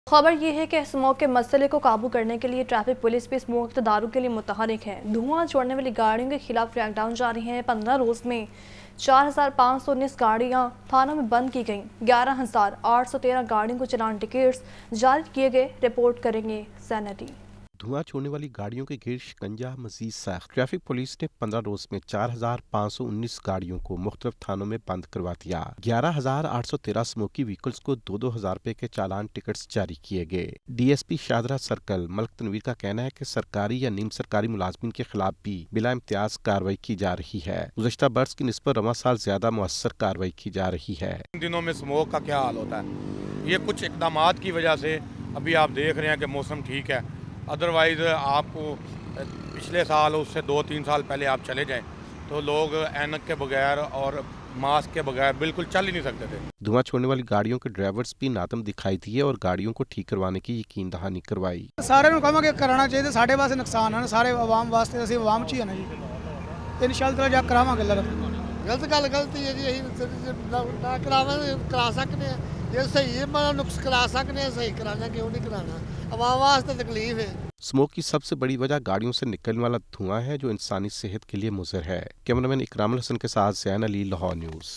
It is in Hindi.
खबर ये है कि स्मोक के मसले को काबू करने के लिए ट्रैफिक पुलिस भी स्मोक दारू के लिए मुतहरिक है। धुआं छोड़ने वाली गाड़ियों के खिलाफ क्रैकडाउन जारी है। 15 रोज में 4,519 गाड़ियां थानों में बंद की गईं। 11,813 गाड़ियों को चालान टिकट्स जारी किए गए। रिपोर्ट करेंगे सैनिटी। धुआं छोड़ने वाली गाड़ियों के घेर शिकंजा मजीद सख्त। ट्रैफिक पुलिस ने 15 रोज में 4,519 गाड़ियों को मुख्तलिफ थानों में बंद करवा दिया। 11,813 स्मोकी व्हीकल्स को 2-2 हजार रुपए के चालान टिकट्स जारी किए गए। DSP शाहदरा सर्कल मलिक तनवीर का कहना है कि सरकारी या नीम सरकारी मुलाजमीन के खिलाफ भी बिला इम्तियाज कार्रवाई की जा रही है। गुज़श्ता बरस की निस्बत रवां साल ज्यादा मुअस्सर कार्रवाई की जा रही है। इन दिनों में स्मोक का क्या हाल होता है, ये कुछ इकदाम की वजह से अभी आप देख रहे हैं कि मौसम ठीक है। अदरवाइज़ आपको पिछले साल उससे 2-3 साल पहले आप चले जाएं तो लोग ऐनक के बगैर और मास्क के बगैर बिल्कुल चल ही नहीं सकते थे। धुआं छोड़ने वाली गाड़ियों के ड्राइवर्स भी नादम दिखाई दिए और गाड़ियों को ठीक करवाने की यकीन दहानी करवाई। सारे कहांगे कराना चाहिए, साढ़े वास्ते नुकसान है, सारे आवाम वास्ते, असं आवाम च ही है ना जी। इंशाअल्लाह जा करावांगे। गलत गल गलती है जी, ना करा सकते हैं। जो सही है मतलब नुक्स करा सकते हैं, सही कराना क्यों नहीं कराना, आवाम वास्ते तकलीफ है। स्मोक की सबसे बड़ी वजह गाड़ियों से निकलने वाला धुआं है जो इंसानी सेहत के लिए मुज़र है। कैमरामैन इकरामुल हसन के साथ ज़ैन अली, लाहौर न्यूज़।